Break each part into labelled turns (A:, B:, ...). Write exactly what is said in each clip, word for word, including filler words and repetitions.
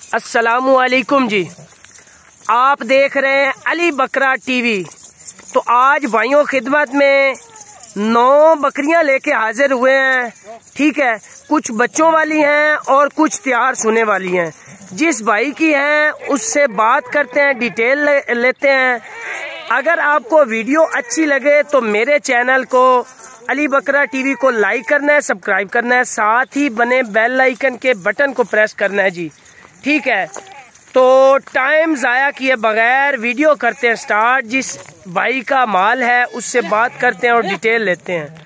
A: अस्सलामुअलैकुम जी, आप देख रहे हैं अली बकरा टीवी। तो आज भाइयों खिदमत में नौ बकरियां लेके हाजिर हुए हैं। ठीक है, कुछ बच्चों वाली हैं और कुछ तैयार सुने वाली हैं। जिस भाई की हैं उससे बात करते हैं, डिटेल ले, लेते हैं। अगर आपको वीडियो अच्छी लगे तो मेरे चैनल को अली बकरा टीवी को लाइक करना है, सब्सक्राइब करना है, साथ ही बने बेल आइकन के बटन को प्रेस करना है जी। ठीक है, तो टाइम ज़ाया किए बगैर वीडियो करते हैं स्टार्ट। जिस भाई का माल है उससे बात करते हैं और डिटेल लेते हैं।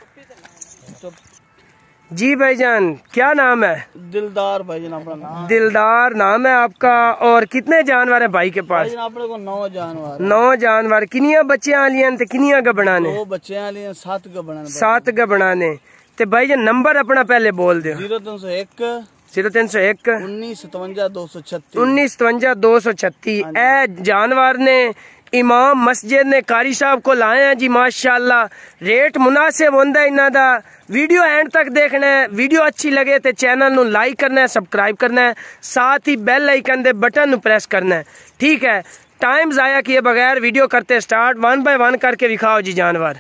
A: जी भाईजान, क्या नाम है?
B: दिलदार भाईजान अपना नाम।
A: दिलदार नाम है आपका। और कितने जानवर है भाई के पास?
B: भाईजान अपने को नौ जानवर।
A: नौ जानवर। किनिया बच्चियां आलियां ते किनिया गबड़ा ने?
B: दो बच्चियां आलियां, सात गबड़ा ने।
A: सात गबड़ा ने। ते भाईजान नंबर अपना पहले बोल दो।
B: जीरो तीन सौ एक
A: जीरो तीन सौ एक
B: उन्नीस सतवंजा दो सौ छत्तीस
A: उन्नीस सतवंजा दो सौ छत्तीस। ए जानवर ने इमाम मस्जिद ने कारी साहब को लाए हैं जी। माशाल्लाह रेट मुनासिब होंदा इन्हां दा। वीडियो एंड तक देखना है। वीडियो अच्छी लगे तो चैनल नू लाइक करना है, सब्सक्राइब करना है, साथ ही बेल आइकन दे बटन नू प्रेस करना है। ठीक है, टाइम जाया किए बगैर वीडियो करते स्टार्ट। वन बाय वन करके दिखाओ जी जानवर।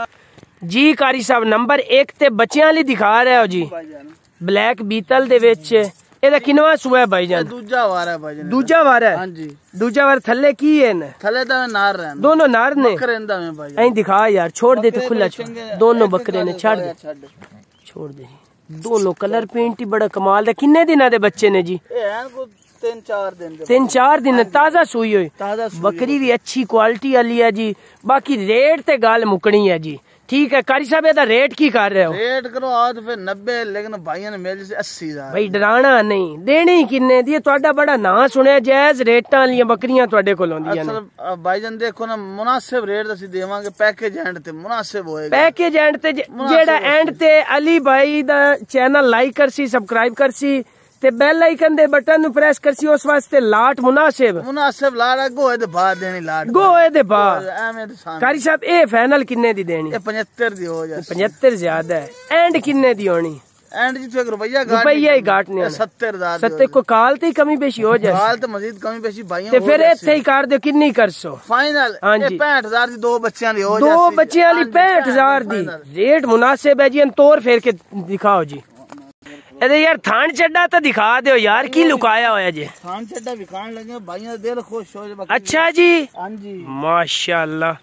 A: जी कारी साहब, नंबर एक ते बच्चियां वाली दिखा रहे हो जी, ब्लैक बीतल दे विच। एदा किनवा सूआ है भाईजान?
B: दूजा वार है भाईजान।
A: दूजा वार है?
B: हां जी।
A: दूजा वार थल्ले की है न?
B: थल्ले दा नार रहन।
A: दोनों नार ने?
B: बकरेंदा में भाईजान।
A: ऐ दिखा यार, छोड़ दे तो खुला छोड़। दोनों बकरे ने छाड़ दे, छोड़ दे। दोनों कलर पेंट ही बड़ा कमाल दा। किन्ने दिना दे बच्चे ने जी?
B: ए हैं को तीन चार दिन दे।
A: तीन चार दिन ताजा सूई हुई।
B: ताजा
A: बकरी भी अच्छी क्वालिटी वाली है जी। बाकी रेट ते गाल मुकनी है जी। ठीक है, कारी साहब एदा रेट की कर रहे हो?
B: रेट करो आज फिर नब्बे, लेकिन भाइयों ने मेरे से अस्सी हजार।
A: भाई डराना नहीं, देनी किन्ने दी? ਤੁਹਾਡਾ बड़ा ना सुने जायज रेटां वालियां बकरियां ਤੁਹਾਡੇ ਕੋਲ ਹੁੰਦੀਆਂ ਨੇ।
B: असल भाईजान देखो ना, मुनासिब रेट ਅਸੀਂ ਦੇਵਾਂਗੇ। पैकेज एंड ते मुनासिब होएगा।
A: पैकेज एंड ते जेड़ा एंड ते अली भाई दा चैनल लाइक करसी, सब्सक्राइब करसी ते बेल आइकन दे बटन नु प्रेस करसी। उस वास्ते लाट मुनासिब
B: मुनासिब लाट गोए दे बाद देनी। लाट
A: गोए दे बाद।
B: एवें ते
A: कारी साहब ए फाइनल किन्ने दी देनी?
B: ए पचहत्तर दी हो जाए।
A: पचहत्तर ज्यादा है। एंड किन्ने दी होनी?
B: एंड जी तो एक रुपया
A: रुपया ही घाट नहीं।
B: सत्तर हजार।
A: सत्तर को काल ते कमी पेशी हो जाए।
B: काल ते मजीद कमी पेशी भाइयों
A: ते फिर इत्थे ही कर दो। किन्नी कर सो
B: फाइनल?
A: हां जी,
B: पैंठ हजार दी दो बच्चियां दी हो जाए।
A: दो बच्चियां वाली पैंठ हजार दी। रेट मुनासिब है जी। तोड़ फेर के दिखाओ जी। अरे यार थान चड्डा तो दिखा दो यार, की लुकाया होया जी? थान चड्डा दिखाने लगे भाइयों, दिल खुश हो जाए। अच्छा जी, हां जी, माशाल्लाह।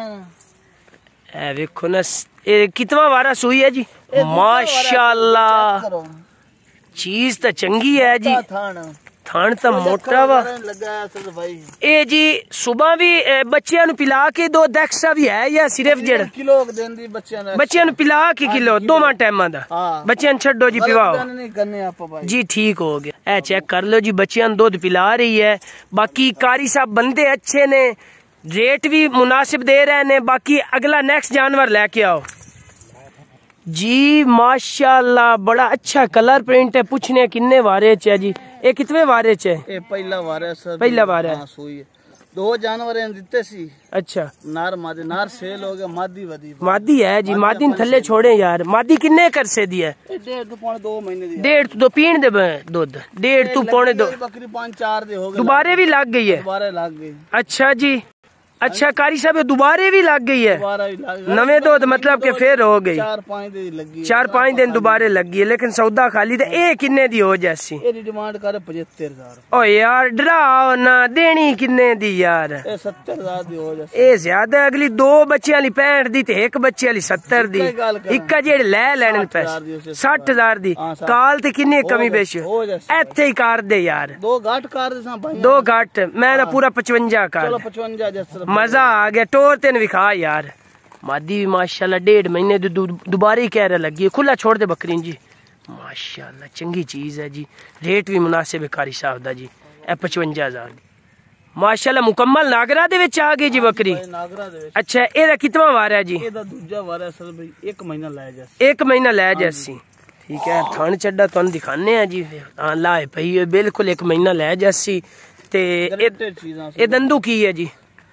A: ए देखो ना, ए कितना वारा सुई है जी? माशाल्लाह, चीज तो चंगी है जी। थान तो मोटा वा ए जी। सुबह भी बच्चियां नु पिला के दो दक्षा भी है या सिर्फ जेड़
B: किलो देंदी बच्चियां ने?
A: बच्चियां नु पिला के किलो दोवां टाइमां दा। बच्चियां नु छड्डो जी, पिवाओ जी। ठीक हो गया। ए चेक कर लो जी, बच्चियां नु दूध पिला रही है। बाकी कारी साहब बंदे अच्छे ने, रेट भी मुनासिब दे रहे ने। बाकी अगला नेक्स्ट जानवर लेके आओ जी। माशाल्लाह बड़ा अच्छा कलर प्रिंट है। पूछने किन्ने वारे च है जी? ये कितने वारे च है? ये
B: पहला वारा है सर।
A: पहला वारा है।
B: हाँ, सोई है। दो जानवर हैं दिते सी।
A: अच्छा,
B: नार मादी। नार सेल हो गया, मादी वदी।
A: मादी है जी। मादी थल्ले छोड़े यार। मादी किन्ने कर से दी है?
B: डेढ़ तो पौने दो महीने दी।
A: डेढ़ तो पीण दे दूध। डेढ़ तू पौने दो।
B: बकरी पांच चार दे हो गए।
A: दोबारे भी लग गई है?
B: दोबारा लग गई।
A: अच्छा जी। अच्छा कारी साहब दोबारे भी लग गई है? नवे दूध मतलब के फिर हो गई।
B: चार पाँच दिन लगी।
A: चार पाँच दिन दोबारे लगी है। लेकिन सौदा खाली। तो ए किन्ने दी हो जैसी?
B: डिमांड करे पचहत्तर हजार।
A: ओ यार डराओ ना, देनी किन्ने दी यार?
B: सत्तर हजार दी हो जाए।
A: ए ज्यादा। अगली दो बच्चे वाली पैंठ दी ते एक बच्चे वाली सत्तर दी। इक्का जेड़े लै लैने पैसे सठ हजार दी। काल ते किन्नी कमी बेश इत्थे ही कर दे यार।
B: दो घाट कर दे।
A: दो घाट मैं ना पूरा पचवंजा कर।
B: चलो पचवंजा जैसा
A: मजा आ गया। टोर तेन विखा यार। मादी भी माशाल्लाह डेढ़ महीने दोबारा ही कह रहा लगी है। खुला छोड़ दे बकरी जी। माशाल्लाह चंगी चीज है जी। रेट भी मुनासिब है कारी साहब दा जी। ए पचवंजा हजार माशाल्लाह मुकम्मल नागरा दे विच आ गई जी बकरी।
B: नागरा दे विच।
A: अच्छा, एदा कितना वारा है जी?
B: एदा दूजा वारा है सर भाई। एक महीना लै जा।
A: एक महीना लै जैसी। ठीक है, थान चड्डा तुहानू दिखाने हैं जी। हां लाए पई बिल्कुल एक महीना लै जैसी। ते ए दंदू की है जी?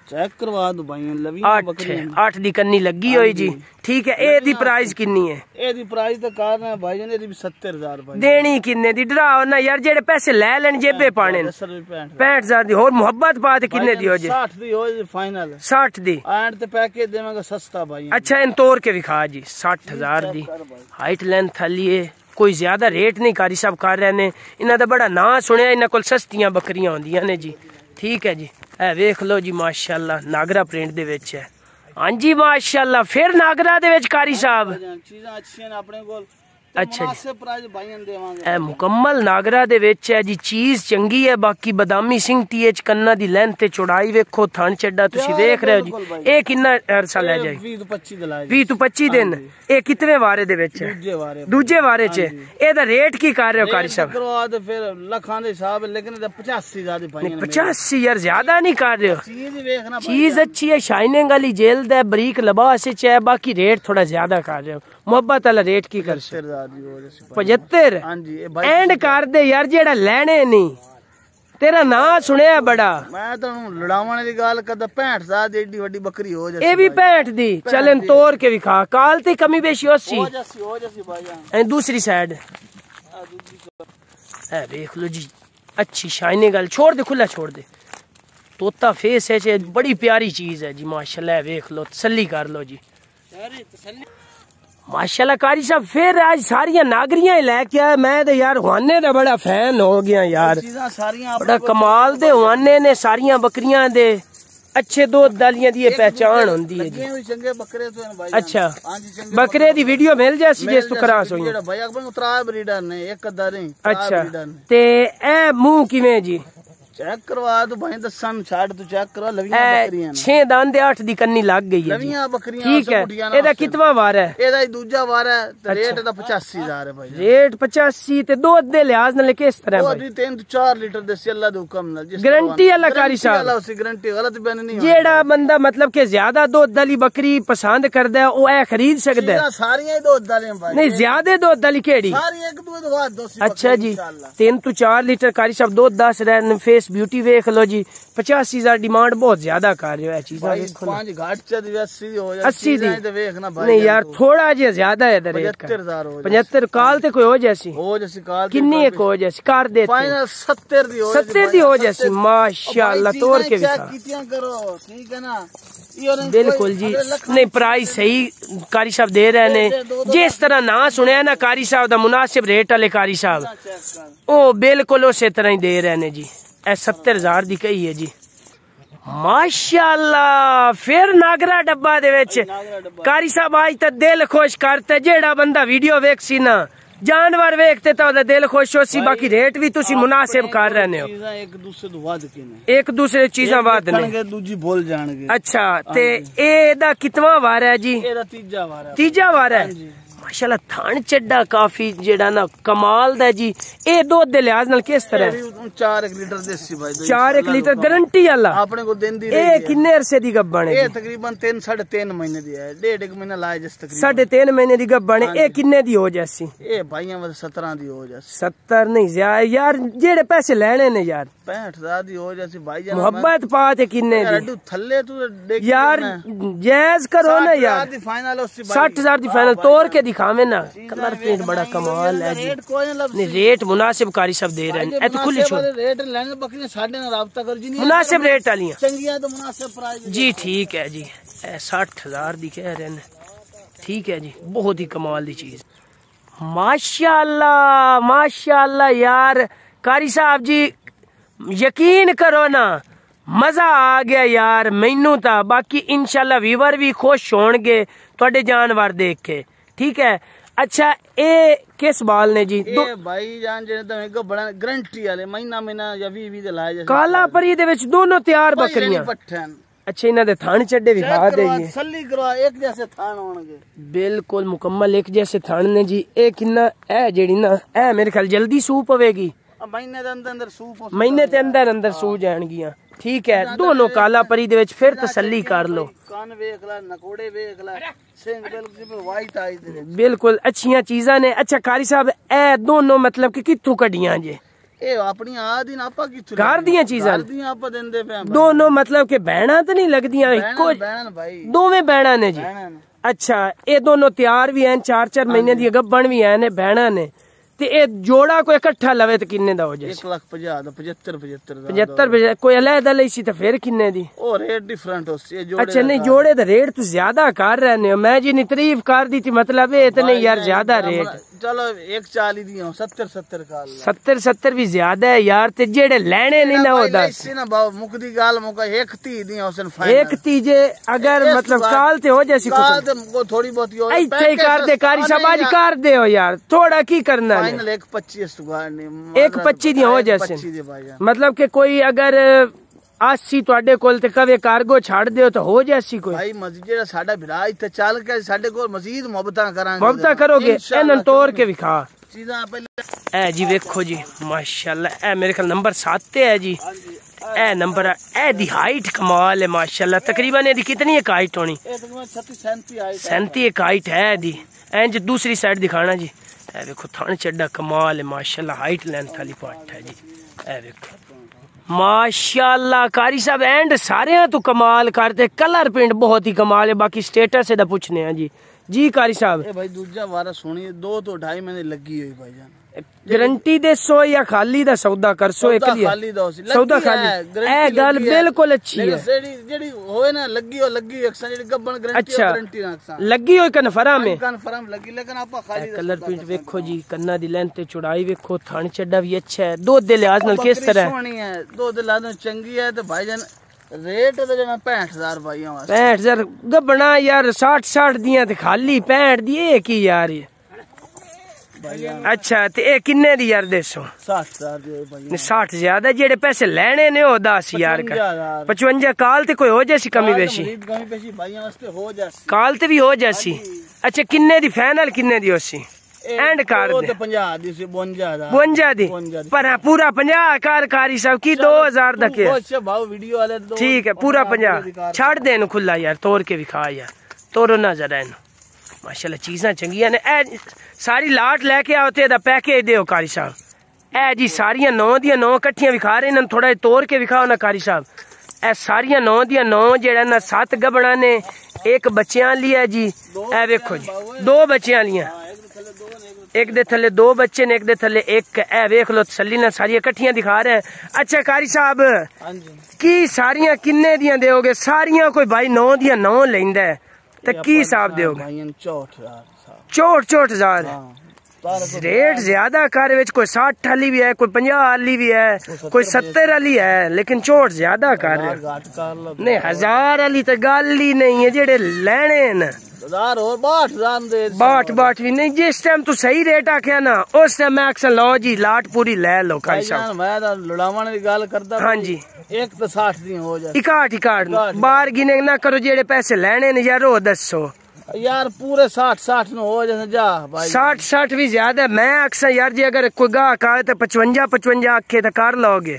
B: चेक करवा दो भाई लवी
A: अठ अठ दी कन्नी लगी हुई जी ठीक है। ए दी प्राइस किन्नी है?
B: ए दी प्राइस तो कार है भाई ने दी सत्तर हजार भाई
A: देनी किन्ने दी? डराओ ना यार, जेड़े पैसे ले लेन जेबे पाने पैंठ हजार दी। और मोहब्बत बात किन्ने दी हो जी?
B: साठ दी हो जी फाइनल
A: साठ दी
B: एंड ते पैकेज देवांगा सस्ता भाई।
A: अच्छा इन तोड़ के विखा जी साठ हजार दी हाइट लेंथ थली है, कोई ज्यादा रेट नहीं कारी साहब कर रहे ने। इन्हां दा बड़ा नां सुनिया, इन्हां कोल सस्तियां बकरियां होंदियां ने जी ठीक है जी। ए वेख लो जी माशाल्लाह नागरा प्रिंट दे विच है। हां जी माशाल्लाह फिर नागरा दे विच कारी साहब
B: चीज़ां अच्छियां ने अपने कोल।
A: अच्छा ए मुकम्मल नागरा दे विच है जी, चीज चंगी है। बाकी बदामी सिंह टी एच कन्ना दी लेंथ ते चौड़ाई वेखो, थन चड्डा तुसी देख रहे हो जी। ए किन्ना अरसा ले जाए? बीस तो पच्चीस दिन। ए कितने वारे दे विच है? दूजे वारे च। एदा रेट की कर रहे हो कारी साहब? पचासी यार ज्यादा नहीं कर रहे हो? चीज अच्छी है, शाइनिंग वाली जेल्द है, बरीक लिबास है। बाकी रेट थोड़ा ज्यादा कर रहे हो। मोहब्बत वाला रेट की कर पचहत्तर एंड कर दे यार, जेड़ा लेने नहीं। तेरा नाम सुनिया बड़ा,
B: मैं तो लड़ावन दी गल करदा पैंठ हजार दी एडी वड्डी बकरी हो जासी।
A: ए भी पैंठ दी चलन तोड़ के विखा, काल ते कमी बेशी होसी
B: हो जासी हो जासी भाई।
A: ए दूसरी साइड ए देख लो जी, अच्छी शाइनिंग गल। छोड़ दे खुला छोड़ दे, तोता फेस है, बड़ी प्यारी चीज है जी माशाल्लाह। देख लो तसल्ली कर लो जी माशाल्लाह। कारी साहब फिर आज सारियां नागरियां लेके आए। मैं तो यार हुआने दा बड़ा फैन हो गया यार, बड़ा कमाल दे हुआने ने सारियां बकरियां दे। अच्छे दो दालियां दी पहचान होंदी है जी। अच्छा बकरे दी वीडियो मिल जासी जिस तू करा सोई? अच्छा ते ए मुंह किवें जी?
B: चेक करवा दो भाई, दसन छाड़ तू चेक करवा। लवियां बकरियां ने
A: छह दांदे आठ दी कन्नी लग गई है।
B: लवियां बकरियां
A: ठीक है। एदा कितवा वार है?
B: एदा ही दूजा वार है ते रेट दा पचासी हजार है भाई।
A: रेट पचासी ते दो दे लिहाज नाल किस तरह भाई?
B: दो तीन तो चार लीटर देसी अल्लाह दे हुक्म नाल।
A: गारंटी अल्लाह कारी साहब?
B: अल्लाह उसी गारंटी गलत बयान नहीं।
A: जेड़ा बंदा मतलब के ज्यादा दूध वाली बकरी पसंद करदा है ओ ए खरीद सकदा है?
B: सारियां ही दूध वाली भाई।
A: नहीं ज्यादा दूध वाली केड़ी?
B: सारी एक दूध वाद दो।
A: अच्छा जी तीन तो चार लीटर कारी साहब दूध दस रहे। फेस ब्यूटी वेख लो जी, पचासी हजार डिमांड बहुत ज्यादा कर रहे हो। चीज़ अस्सी दी नहीं यार, थोड़ा जिहा ज्यादा है रेट का। पचहत्तर काल ते कोई हो जैसी
B: हो जैसी काल
A: किन्नी एक हो जैसी कर दे
B: फाइनल सत्तर दी हो
A: सत्तर दी हो जैसी माशाल्लाह। तोड़ के
B: करो ठीक है ना?
A: बिल्कुल जी नहीं, प्राइस सही कारी साहब दे रहे ने। जिस तरह ना सुनिया ना कारी साहब दा मुनासिब रेट वाले कारी साहब ओ बिल्कुल उस तरह ही दे रहे ने जी। ए सत्तर हजार दी कही है जी माशाल्लाह। फिर नागरा डब्बा दे विच कारी साहब आज तक दिल खुश करते। जेड़ा बंदा वीडियो वेख सी ना जानवर वेखते तो दिल खुश हो सी। बाकी रेट भी तुसी मुनासिब कर रहे हो।
B: एक दूसरे तो वध के
A: एक दूसरे चीज़ां वध ने,
B: दूजी बोल जाणगे।
A: अच्छा ते एदा कितवा वार है जी?
B: एदा तीजा वार है।
A: तीजा वार है माशाल्लाह। थान चड्डा काफी जेड़ा ना कमाल दा जी। ए दूध दे लिहाज नाल किस तरह?
B: चार एक लीटर देसी भाई।
A: चार एक लीटर गारंटी वाला
B: अपने को देंदी।
A: ए किन्ने अरसे दी गब्बन है?
B: ए तकरीबन तीन साढ़े तीन महीने दी है। डेढ़ एक महीना लाए जिस तकरीबन
A: साढ़े तीन महीने दी गब्बन है। ए किन्ने दी हो जैसी?
B: ए भाइयां मतलब सत्रह दी हो जैसी।
A: सत्तर नहीं ज्यादा यार, जेड़े पैसे लेने ने यार
B: पैंठ हजार दी हो जैसी भाई।
A: मोहब्बत पाते किन्ने दी
B: थल्ले तू
A: यार? जायज करो ना यार, साठ हजार दी फाइनल तोड़ के दिखावे ना। कलर प्रिंट बड़ा कमाल है जी। नहीं रेट मुनासिब कारी सब दे रहे हैं। तो खुली छोड़
B: रेट लेने बकरियां साढ़े ना राब्ता कर जी।
A: मुनासिब रेट वालियां
B: चंगियां तो मुनासिब प्राइस
A: जी। ठीक है जी साठ हजार दी कह रहे हैं। ठीक है जी, बहुत ही कमाल दी चीज माशाल्लाह माशाल्लाह यार। कारी साहब जी यकीन करो ना मजा आ गया यार मैनू ता। बाकी इंशाल्लाह व्यूअर भी खुश होंगे थोड़े जानवर देख के। ठीक है अच्छा ए किस बाल ने जी?
B: दो भाई जान जे तो बड़ा गारंटी वाले महीना महीना या बीस बीस लाए जैसे
A: काला परी दे विच दोनों तैयार बकरियां। अच्छा इन्हां दे थान चड्डे विखा देंगे।
B: सल्ली करवा एक जैसे थान होंगे
A: बिल्कुल मुकम्मल एक जैसे थान ने जी। ए किन्ना ए जेड़ी ना ए मेरे ख्याल जल्दी सूह पवेगी।
B: महीने दे अंदर अंदर सूह
A: महीने ते अंदर अंदर सूह जाणगियां। ठीक है दोनों काला परी दे विच फिर तसल्ली कर लो।
B: कान वेख ला, नकोड़े वेख ला, सिंग बिल्कुल वाइट आई दे।
A: बिल्कुल अच्छियां चीज़ां ने। अच्छा कारी साहब ए दोनों मतलब कि कित्थों कड्डियां जे?
B: ਇਹ ਆਪਣੀ ਆਦੀ ਨਾ ਆਪਾਂ ਕਿੱਥੋਂ
A: ਘਰ ਦੀਆਂ ਚੀਜ਼ਾਂ
B: ਘਰ ਦੀਆਂ ਆਪਾਂ ਦਿੰਦੇ ਪਏ ਆਂ
A: ਦੋਨੋਂ मतलब ਕਿ ਭੈਣਾਂ ਤਾਂ ਨਹੀਂ ਲੱਗਦੀਆਂ ਇੱਕੋ
B: ਬਹਿਣ ਭਾਈ
A: ਦੋਵੇਂ ਭੈਣਾਂ ਨੇ ਜੀ
B: ਬਹਿਣ
A: ਅੱਛਾ ਇਹ ਦੋਨੋਂ ਤਿਆਰ ਵੀ ਹਨ ਚਾਰ ਚਾਰ ਮਹੀਨੇ ਦੀ ਗੱਭਣ ਵੀ ਹਨ ਭੈਣਾਂ ਨੇ ਤੇ ਇਹ ਜੋੜਾ ਕੋਈ ਇਕੱਠਾ ਲਵੇ ਤੇ ਕਿੰਨੇ ਦਾ ਹੋ ਜਾਏ
B: ਇੱਕ ਲੱਖ ਪੰਜਾਹ ਦਾ ਪਚੱਤਰ ਪਚੱਤਰ ਦਾ
A: पचहत्तर कोई अलहदा ਲਈ ਸੀ ਤਾਂ ਫਿਰ ਕਿੰਨੇ ਦੀ
B: ਉਹ ਰੇਟ ਡਿਫਰੈਂਟ ਹੋ ਸੀ ਜੋੜੇ
A: अच्छा नहीं जोड़े तो रेट तो ज्यादा कर रहे हो मैं जी नहीं तारीफ कर दी थी मतलब है इतने यार ज्यादा रेट
B: चलो एक चाली दी सत्तर सत्तर का
A: सत्तर सत्तर भी ज्यादा है यार ते जेड़े लेने नहीं ना हो दस
B: ना भाव मुकदी गाल मुका एक ती दी हुसैन
A: एक तीजे अगर मतलब काल ते हो जैसी
B: काल ते को थोड़ी बहुत हो
A: ऐसे ही कर दे कारी सब आज कर दे हो यार थोड़ा की करना है
B: फाइनल एक पच्चीस नहीं
A: एक पच्चीस दी हो जैसे मतलब कि कोई अगर अस्सी ਤੁਹਾਡੇ ਕੋਲ ਤੇ ਕਵੇ ਕਾਰਗੋ ਛੱਡ ਦਿਓ ਤਾਂ ਹੋ ਜਾਸੀ ਕੋਈ
B: ਭਾਈ ਮਸਜਿਦ ਜਿਹੜਾ ਸਾਡਾ ਵਿਰਾਜ ਤੇ ਚੱਲ ਕੇ ਸਾਡੇ ਕੋਲ ਮਜ਼ੀਦ ਮੁਹੱਬਤਾਂ ਕਰਾਂਗੇ
A: ਮੁਹੱਬਤਾਂ ਕਰੋਗੇ ਇਹਨਾਂ ਤੋੜ ਕੇ ਵਿਖਾ
B: ਚੀਜ਼ਾਂ ਪਹਿਲੇ
A: ਇਹ ਜੀ ਵੇਖੋ ਜੀ ਮਾਸ਼ਾਅੱਲਾ ਇਹ ਮੇਰੇ ਖਿਆਲ ਨੰਬਰ ਸੱਤ ਤੇ ਹੈ ਜੀ ਇਹ ਨੰਬਰ ਇਹ ਦੀ ਹਾਈਟ ਕਮਾਲ ਹੈ ਮਾਸ਼ਾਅੱਲਾ ਤਕਰੀਬਨ ਇਹਦੀ ਕਿਤਨੀ ਇੱਕ ਹਾਈਟ ਹੋਣੀ
B: ਇਹ ਤਕਰੀਬਨ छत्तीस सैंतीस ਹਾਈਟ
A: सैंतीस ਇੱਕ ਹਾਈਟ ਹੈ ਇਹਦੀ ਇੰਜ ਦੂਸਰੀ ਸਾਈਡ ਦਿਖਾਣਾ ਜੀ ਇਹ ਵੇਖੋ ਥਣ ਚੱਡਾ ਕਮਾਲ ਹੈ ਮਾਸ਼ਾਅੱਲਾ ਹਾਈਟ ਲੈਂਥ ਵਾਲੀ ਪਾਟ ਹੈ ਜੀ ਇਹ ਵੇਖੋ माशाल्लाह कारी साहब एंड सारे तो कमाल करते कलर प्रिंट बहुत ही कमाल है बाकी स्टेटस है पूछने हैं जी जी कारी साहब
B: भाई दूसरा वारा सोनी दो तो ढाई महीने लगी हुई भाई जान
A: गारंटी दे सो या खाली दा सौदा कर सो एक लिया
B: खाली दो
A: सौदा खाली ए गल बिल्कुल अच्छी है
B: जेडी जेडी होए ना लगी हो लगी अक्सर जेडी गब्बन गारंटी
A: अच्छा
B: गारंटी ना अक्सर
A: लगी हो कन्फर्म में
B: कन्फर्म लगी लेकिन आपा खाली
A: कलर प्रिंट देखो जी कन्ना दी लेंथ ते चौड़ाई देखो थान चड्डा भी अच्छा है दूध दे लिहाज नाल किस तरह
B: सोनी है दूध दे लिहाज नाल चंगी है ते भाईजान रेट तो जो पैंठ हजार भाई
A: पैंठ हजार गब्बना यार साठ साठ दियां ते खाली पैंठ दी एक ही यार अच्छा ते ए किन्ने दी यार दसो
B: साठ हजार दी भाई
A: साठ ज्यादा जेड़े पैसे लेने ने ओ दस यार का पचवंजा काल ते कोई हो जासी कमी बेशी
B: कमी बेशी भाइयों वास्ते हो जासी
A: काल ते भी हो जासी अच्छा किन्ने दी फाइनल किन्ने दी होसी एंड कर दे
B: पचास दी से बावन
A: बावन दी पर पूरा पचास कार कारी सब की दो हजार तक है
B: अच्छा भाव वीडियो वाले
A: ठीक है पूरा पचास छाड़ दे नु खुला यार तोड़ के विखा यार तोड़ो ना जरा इन माशाल्लाह चीज़ां चंगियां ने ए सारी लाट लेके आओ ते दा पैकेज दियो कारी साहब ए जी सारियां नौ दियां नौ कट्ठियां विखा रहे इन्हां थोड़ा तोड़ के विखाओ ना कारी साहब ए सारियां नौ दियां नौ जेड़ा ना सत्त गबड़ा ने एक बच्चियां लिया जी ए वेखो जी दो बच्चियां लिया एक दे थले दो बच्चे ने एक दे थले एक ए वेख लो तसल्ली ना सारियां कट्ठियां दिखा रहे हैं अच्छा कारी साहब की सारियां किन्ने दियां दोगे सारियां कोई भाई नौ दियां नौ लेंदा है तो की हिसाब दोगे चौट चौट हजार रेट ज्यादा कर विच कोई साठ वाली भी है कोई पंजाह वाली भी है कोई सत्तर वाली है लेकिन चौट ज्यादा कर रहे नहीं हजार वाली तो गल ही नहीं है जेड़े लेने न बाट बाट भी नहीं जिस टाइम तू सही रेट आख्या ना उस टाइम मैं अक्सर लो जी लाट पूरी ले लो हाँ जी
B: एक तो साठ दी हो जाए
A: इकाठ इकाठ बार गिने ना करो जेड़े पैसे लेने ने यार वो दसो
B: यार पूरे साठ साठ न हो जाए जा भाई
A: साठ साठ भी ज्यादा मैं अक्सर यार जी अगर कोई गाह का तो पचवंजा पचवंजा आखे तो कर लोगे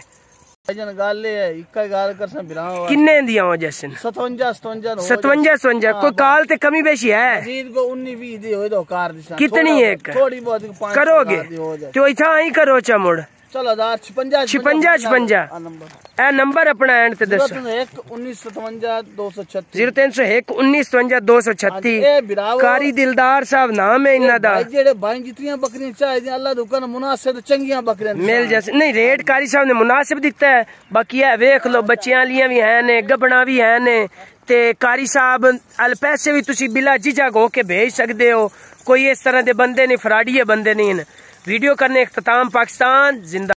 A: किन्ने दिया हो जैसे
B: सतवंजा सतवंजा
A: सतवंजा सतवंजा कोई काल ते कमी बेशी है कितनी एक
B: थोड़ी बहुत
A: करोगे तो इतना ही करो चमुड़
B: चलो छिपंजा
A: छिपंजा छिपंजा ए नंबर अपना एंड ते दसो
B: उन्नीस सतवंजा दो सौ छत्तीस
A: जीरो तीन सौ एक उन्नीस सतवंजा दो सौ छत्तीस कारी दिलदार साहब नाम है इन्ना दा
B: जेड़े भाई जितनी बकरियां चाहिए अल्लाह दुकान मुनासिब चंगियां बकरियां
A: मिल जैसे नहीं रेट कारी साहब ने मुनासिब दिता है बाकी है वेख लो बच्चियां लियां भी है ने गबना भी है ने ते कारी साहब अल पैसे भी तुसी बिला झिझक होके भेज सकते हो कोई इस तरह के बंदे नहीं फराडिये बंदे नहीं वीडियो करने इख्तिताम पाकिस्तान जिंदा।